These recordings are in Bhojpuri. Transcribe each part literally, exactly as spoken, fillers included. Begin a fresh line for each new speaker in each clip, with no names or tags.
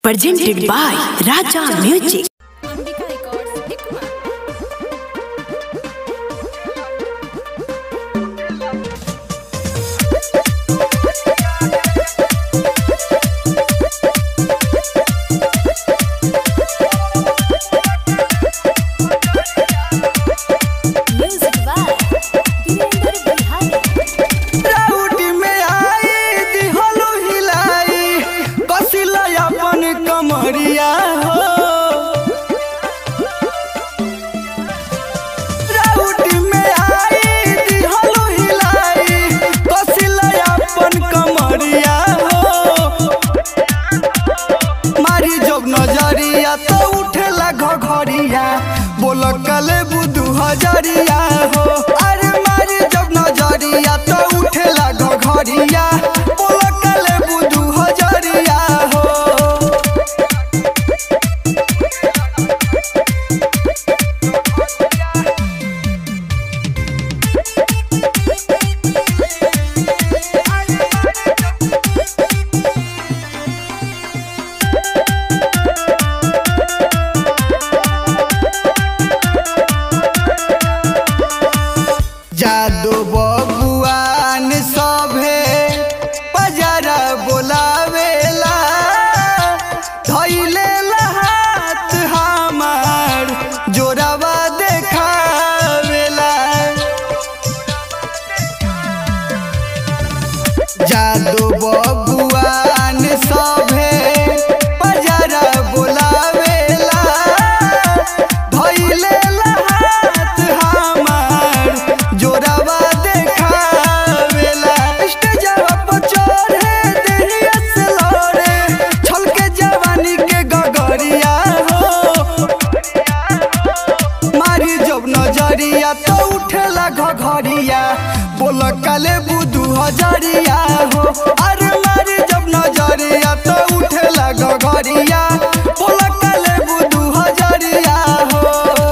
Presented by Raja Music.
तो उठेला घघरिया बोल कले बुदू हजरिया हो। अरे मारी जब नजरिया तो उठेला घघरिया बोल कले बुदू हजरिया हो। जादू बबुआन सभे बजारा बोलावेला धइले हाथ हमार जोरावा देखावेला। जादू बबुआन सभे बजारा बोलावेला धइले जोरावा देखावेला। स्टेजवा पर चढ़े देहिया से लड़े छलके जवानी के गगरिया हो। मारी जब नजरिया तो उठेला घघरिया बोल काले बुदू हजरिया हो। अरे मारी जब नजरिया तो उठेला घघरिया बोल काले बुदू हजरिया हो।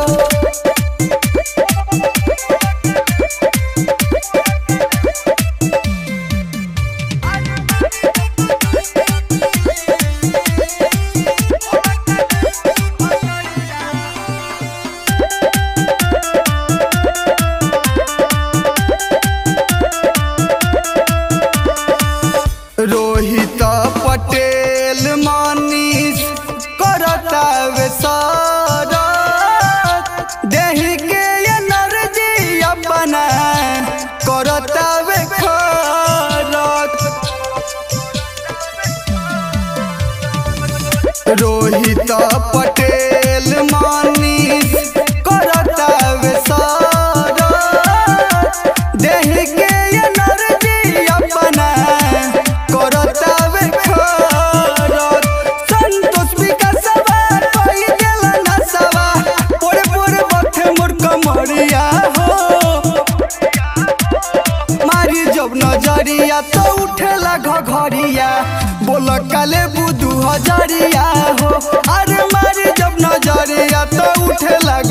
रोहित पटेल मनीष करतावे सरत देहि के एनर्जी अपना करतावे खरत। रोहित पटेल मनीष करतावे सरत देहि के एनर्जी अपना करतावे खरत। संतोष विकासवा कहि देला नसवा पोरे पोरे बथे मोर कमरिया हो। मारी जब नजरिया तो उठेला घघरिया बोल काले बुदू हजरिया हो। अरे मारी जब नजरिया तो उठेला